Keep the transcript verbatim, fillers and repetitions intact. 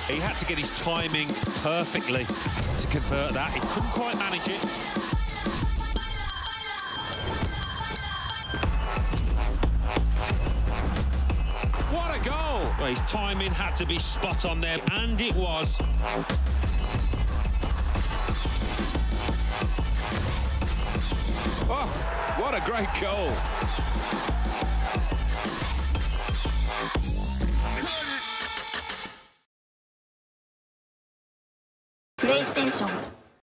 He had to get his timing perfectly to convert that. He couldn't quite manage it. What a goal! Well, his timing had to be spot on there, and it was. Oh, what a great goal! PlayStation